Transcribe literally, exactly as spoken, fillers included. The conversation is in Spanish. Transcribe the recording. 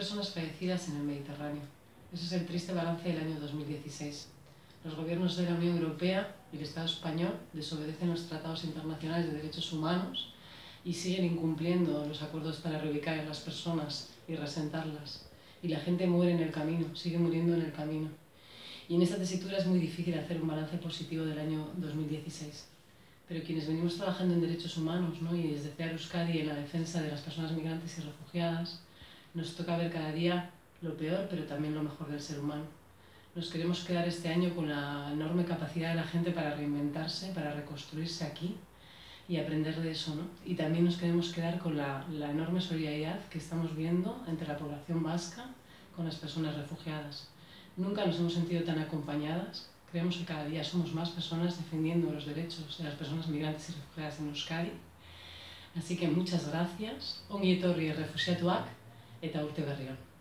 personas fallecidas en el Mediterráneo. Ese es el triste balance del año dos mil dieciséis. Los gobiernos de la Unión Europea y el Estado español desobedecen los tratados internacionales de derechos humanos y siguen incumpliendo los acuerdos para reubicar a las personas y reasentarlas. Y la gente muere en el camino, sigue muriendo en el camino. Y en esta tesitura es muy difícil hacer un balance positivo del año dos mil dieciséis. Pero quienes venimos trabajando en derechos humanos, ¿no? y desde C E A R Euskadi en la defensa de las personas migrantes y refugiadas, nos toca ver cada día lo peor, pero también lo mejor del ser humano. Nos queremos quedar este año con la enorme capacidad de la gente para reinventarse, para reconstruirse aquí y aprender de eso, ¿no? Y también nos queremos quedar con la, la enorme solidaridad que estamos viendo entre la población vasca con las personas refugiadas. Nunca nos hemos sentido tan acompañadas. Creemos que cada día somos más personas defendiendo los derechos de las personas migrantes y refugiadas en Euskadi. Así que muchas gracias. Ongi etorri refuxiatuak eta urte berri on.